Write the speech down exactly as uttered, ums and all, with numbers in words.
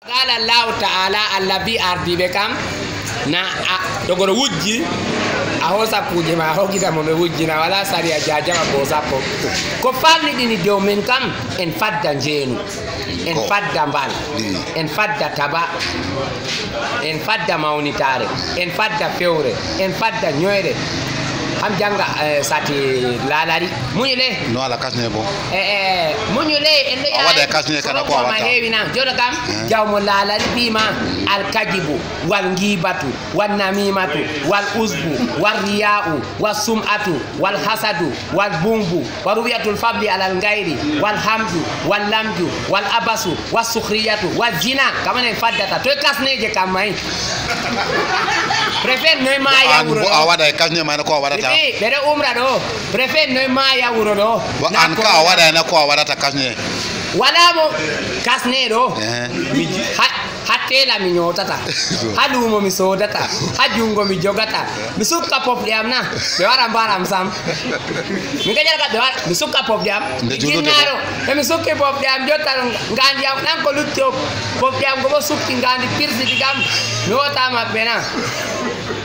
قال الله تعالى الذي أرضي بكم na dogoro wujji a hosa kuje ma hokita mo be wujjina wala sari a jajama ko sappo ko falli dini dew men kam en fadda jeenu en fadda mbal en fadda taba en fadda mawnitare en fadda fewre en fadda nyoyre am janga sati lalari muñule no ala kasne bo eh eh muñule en do ya wada kasne kana ko ma hewi na jodo kam jawmo lalari bima al kajibu wal ngibatu wan namimatu wal uzbu wal riya'u was sum'atu wal hasadu wal bumbu wa rubiyatul fadli alal ghairi wal hamdu wal lamdu wal abasu was sukhriyatu wal zina kamane faddata to kasne je kam mai prefer noy ma ya wuro a wada kasne ma ko wada Eh, bere umra do. Prefer no ma ya wuro do. An ka wada na ko wada ta kasne. Wala mo kasne do. Mi hatela mi nyotata. Hadu mo mi sodata. Hajungo mi jogata. Mi sukka pop diam na. Be wara baram sam. Mi ka jara ka be wara mi sukka pop diam. Ginaro. Mi sukke pop diam jota ngandi am nan ko lutto. Pop diam go sukki ngandi pirsi digam. No ta ma bena.